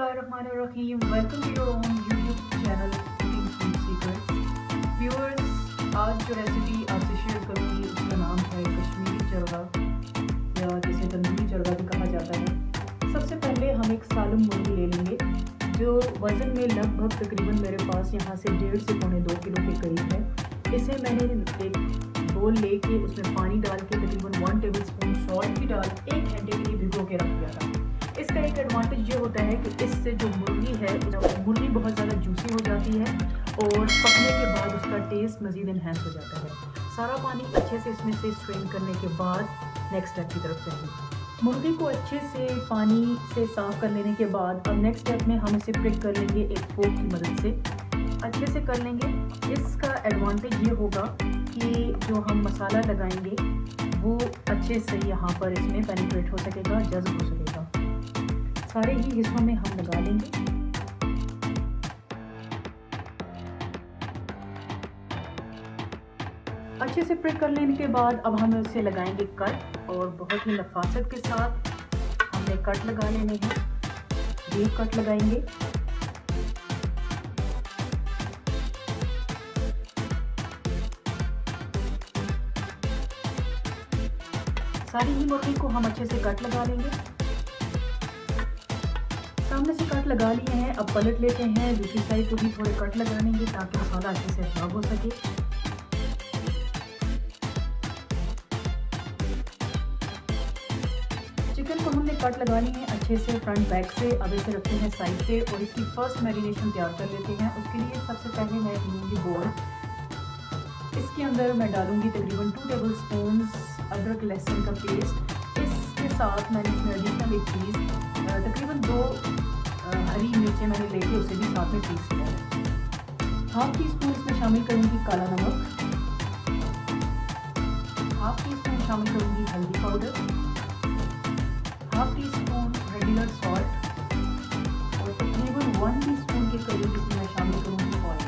Bismillahirrahmanirrahim. Welcome to your own YouTube channel Cooking Food Secrets. Viewers, आज जो recipe आपसे share करूँगी उसका नाम है कश्मीरी चरगा या जिसे तंदूरी चरगा भी कहा जाता है। सबसे पहले हम एक सालम मुर्गी ले लेंगे जो वज़न में लगभग तकरीबन मेरे पास यहाँ से 1.5 से पौने 2 किलो के करीब है। इसे मैंने एक बोल लेके उसमें पानी डाल के तकरीबन 1 टेबलस्पून सॉल्ट भी डाल 1 घंटे के लिए भिगो के रख दिया था। इसका एक एडवांटेज ये होता है कि इससे जो मुर्गी है मुर्गी बहुत ज़्यादा जूसी हो जाती है और पकने के बाद उसका टेस्ट मज़ीद इन्हेंस हो जाता है। सारा पानी अच्छे से इसमें से स्ट्रेन करने के बाद नेक्स्ट स्टेप की तरफ चलेंगे। मुर्गी को अच्छे से पानी से साफ़ कर लेने के बाद अब नेक्स्ट स्टेप में हम इसे प्रिक कर लेंगे एक फोर्क की मदद से अच्छे से कर लेंगे। इसका एडवांटेज ये होगा कि जो हम मसाला लगाएंगे वो अच्छे से यहाँ पर इसमें पेनिट्रेट हो सकेगा, जज़्ब हो सकेगा। सारे ही हिस्सों में हम लगा लेंगे। अच्छे से प्रिक कर लेने के बाद अब हम इसे लगाएंगे कट और बहुत ही नफासत के साथ हमने कट लगा लेने हैं। डीप कट लगाएंगे। सारी ही मुर्गी को हम अच्छे से कट लगा लेंगे। सामने से कट लगा लिए हैं, अब पलट लेते हैं। दूसरी साइड को भी थोड़े कट लगा लेंगे ताकि मसाला अच्छे से अब्जॉर्ब हो सके। चिकन को हमने कट लगा लिए हैं अच्छे से फ्रंट बैक से। अब इसे रखते हैं साइड पे और इसकी फर्स्ट मैरिनेशन तैयार कर लेते हैं। उसके लिए सबसे पहले मैं लूँगी बोल। इसके अंदर मैं डालूँगी तकरीबन 2 टेबलस्पून अदरक लहसुन का पेस्ट। इसके साथ मैंने इसमें एडिशनल एक चीज़ तकरीबन 2 हरी मिर्चें मैंने लेके उसे भी साथ में पीस लिया है। हाफ टी स्पून इसमें शामिल करूँगी काला नमक, हाफ टी स्पून शामिल करूँगी हल्दी powder, half teaspoon regular salt और तकरीबन 1 टीस्पून के करीब इसमें मैं शामिल करूँगी ऑयल।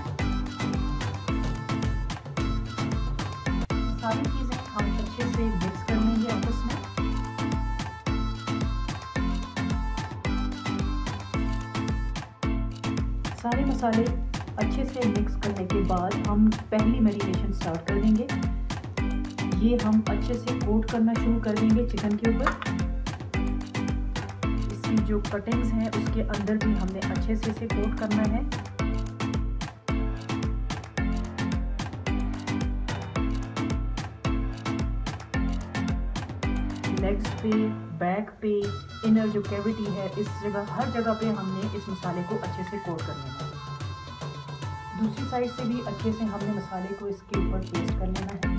सारी चीज़ें हम अच्छे से मिक्स कर लेंगे आपस में। सारे मसाले अच्छे से मिक्स करने के बाद हम पहली मैरिनेशन स्टार्ट कर देंगे। ये हम अच्छे से कोट करना शुरू कर देंगे चिकन के ऊपर। इसकी जो कटिंग्स हैं उसके अंदर भी हमने अच्छे से इसे कोट करना है। लेग्स पे, बैक पे, इनर जो कैविटी है इस जगह हर जगह पे हमने इस मसाले को अच्छे से कोट कर लेना है। दूसरी साइड से भी अच्छे से हमने मसाले को इसके ऊपर पेस्ट कर लेना है।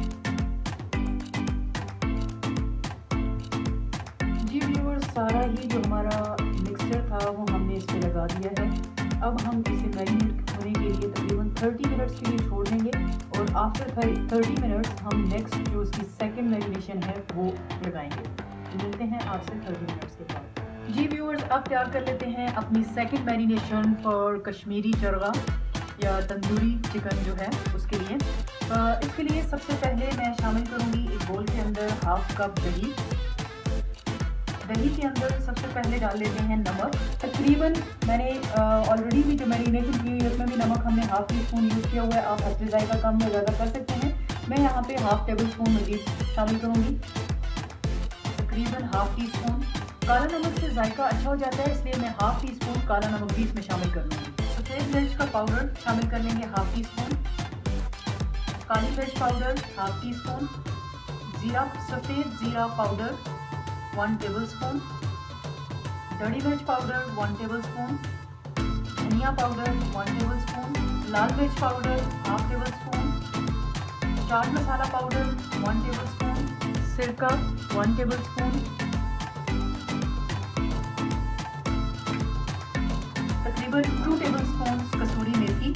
जी व्यूअर्स, सारा ही जो हमारा मिक्सचर था वो हमने इस पर लगा दिया है। अब हम इसे मैरिनेट होने के लिए तकरीबन 30 मिनट्स के लिए छोड़ देंगे और आफ्टर 30 मिनट्स हम नेक्स्ट जो उसकी सेकेंड मैरिनेशन है वो लगाएंगे। मिलते हैं आपसे 30 मिनट्स के बाद। जी व्यूअर्स, अब तैयार कर लेते हैं अपनी second marination for Kashmiri chargha या तंदूरी चिकन जो है उसके लिए। इसके लिए सबसे पहले मैं शामिल करूंगी एक बोल के अंदर हाफ कप दही। दही के अंदर सबसे पहले डाल लेते हैं नमक। तकरीबन मैंने ऑलरेडी भी जो मैरिनेशन की हुई उसमें भी नमक हमने हाफ टी स्पून यूज़ किया हुआ है। आप हस्बे जायका कम या ज़्यादा कर सकते हैं। मैं यहाँ पे हाफ टेबल स्पून मज़ीद शामिल करूँगी, तकरीबन हाफ टी स्पून। काला नमक से जायका अच्छा हो जाता है इसलिए मैं हाफ टी स्पून काला नमक भी इसमें शामिल कर लूँगी। सफ़ेद मिर्च का पाउडर शामिल कर लेंगे हाफ टी स्पून, काली मिर्च पाउडर हाफ टी स्पून, ज़ीरा सफ़ेद ज़ीरा पाउडर 1 टेबल स्पून, दड़ी मिर्च पाउडर 1 टेबल स्पून, धनिया पाउडर 1 टेबल स्पून, लाल मिर्च पाउडर हाफ टेबल स्पून, चाट मसाला पाउडर 1 टेबल स्पून, सिरका 1 टेबल स्पून, तकरीबन 2 टेबल स्पून कसूरी मेथी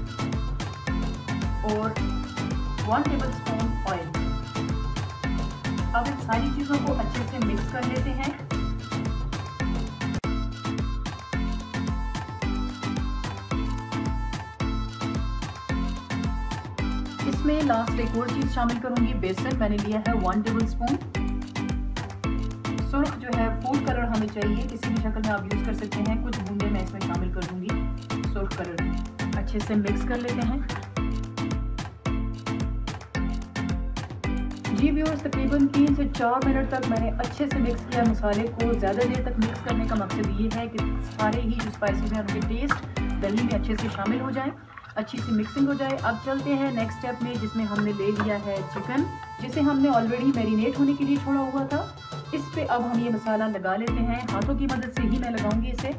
और 1 टेबल स्पून ऑयल। अब इन सारी चीज़ों को अच्छे से मिक्स कर लेते हैं। इसमें लास्ट एक और चीज़ शामिल करूंगी, बेसन मैंने लिया है 1 टेबल स्पून। सुर्ख जो है फूड कलर हमें चाहिए, किसी भी शक्ल में आप यूज़ कर सकते हैं। कुछ बूंदे मैं इसमें शामिल कर दूंगी सुर्ख कलर की। अच्छे से मिक्स कर लेते हैं। जी व्यूअर्स, तकरीबन 3 से 4 मिनट तक मैंने अच्छे से मिक्स किया मसाले को। ज़्यादा देर तक मिक्स करने का मकसद ये है कि सारे ही जो स्पाइसेस हैं उनके टेस्ट दही में अच्छे से शामिल हो जाएं, अच्छी सी मिक्सिंग हो जाए। अब चलते हैं नेक्स्ट स्टेप में, जिसमें हमने ले लिया है चिकन, जिसे हमने ऑलरेडी मैरिनेट होने के लिए छोड़ा हुआ था। इस पे अब हम ये मसाला लगा लेते हैं। हाथों की मदद से ही मैं लगाऊंगी इसे।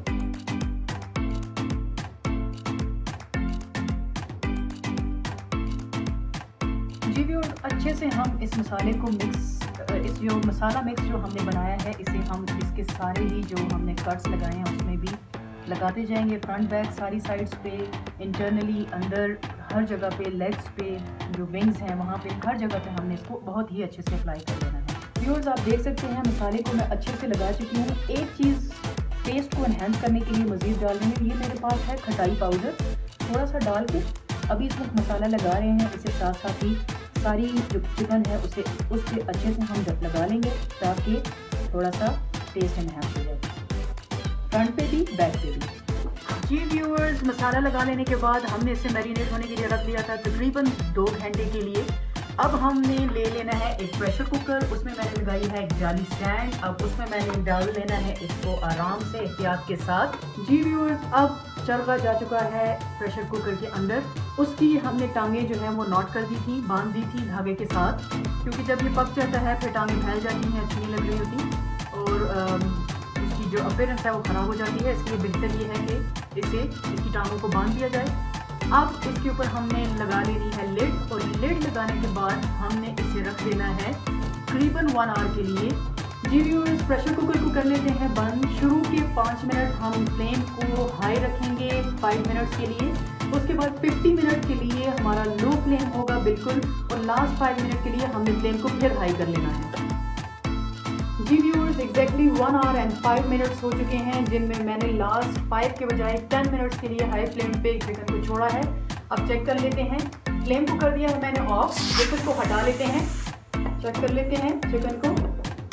जी व्यूअर्स, अच्छे से हम इस मसाले को इस जो मसाला मिक्स जो हमने बनाया है, इसे हम इसके सारे ही जो हमने कट्स लगाए हैं उसमें भी लगाते जाएंगे। फ्रंट बैक सारी साइड्स पे, इंटरनली अंदर हर जगह पे, लेग्स पे, जो विंग्स हैं वहाँ पे, हर जगह पे हमने इसको बहुत ही अच्छे से अप्लाई कर देना है। व्यूअर्स, आप देख सकते हैं मसाले को मैं अच्छे से लगा चुकी हूँ। एक चीज़ टेस्ट को एनहेंस करने के लिए मज़ीद डाल देंगे, ये मेरे पास है खटाई पाउडर, थोड़ा सा डाल के अभी इस वक्त मसाला लगा रहे हैं। इसे साथ साथ ही सारी जो चिकन है उस पर अच्छे से हम लगा लेंगे ताकि थोड़ा सा टेस्ट एनहेंस हो जाए, फ्रंट पे भी बैक पे भी। जी व्यूअर्स, मसाला लगा लेने के बाद हमने इसे मैरिनेट होने के लिए रख दिया था तकरीबन 2 घंटे के लिए। अब हमने ले लेना है एक प्रेशर कुकर, उसमें मैंने लगाई है एक जाली स्टैंड। अब उसमें मैंने डाल लेना है इसको आराम से एहतियात के साथ। जी व्यूअर्स, अब चरखा जा चुका है प्रेशर कुकर के अंदर। उसकी हमने टांगें जो है वो नॉट कर दी थी, बांध दी थी धागे के साथ, क्योंकि जब ये पक जाता है फिर टांगें फैल जाती हैं, अच्छी नहीं लग रही होती और उसकी जो अपीयरेंस है वो ख़राब हो जाती है। इसलिए बेहतर ये है कि इसकी टांगों को बांध दिया जाए। अब इसके ऊपर हमने लगा लेनी है लिड, और लिड लगाने के बाद हमने इसे रख देना है करीबन 1 आवर के लिए। जी व्यूअर्स, प्रेशर कुकर को कर लेते हैं बंद। शुरू के 5 मिनट हम फ्लेम को हाई रखेंगे 5 मिनट्स के लिए। उसके बाद 50 मिनट के लिए हमारा लो फ्लेम होगा बिल्कुल, और लास्ट 5 मिनट के लिए हमने फ्लेम को फिर हाई कर लेना है। जी viewers, exactly 1 hour and 5 minutes हो चुके हैं, जिनमें मैंने लास्ट 5 के बजाय 10 मिनट्स के लिए हाई फ्लेम पे चिकन को छोड़ा है। अब चेक कर लेते हैं। फ्लेम को कर दिया है मैंने ऑफ। चिकन को हटा लेते हैं, चेक कर लेते हैं चिकन को।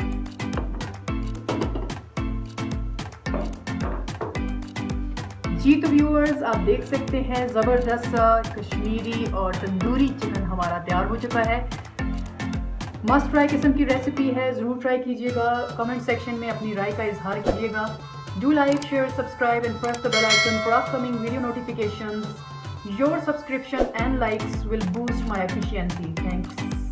जी तो व्यूअर्स, आप देख सकते हैं ज़बरदस्त कश्मीरी और तंदूरी चिकन हमारा तैयार हो चुका है। मस्ट ट्राई किस्म की रेसिपी है, ज़रूर ट्राई कीजिएगा। कमेंट सेक्शन में अपनी राय का इजहार कीजिएगा। Do like, share, subscribe and press the bell icon for upcoming video notifications. Your subscription and likes will boost my efficiency. Thanks.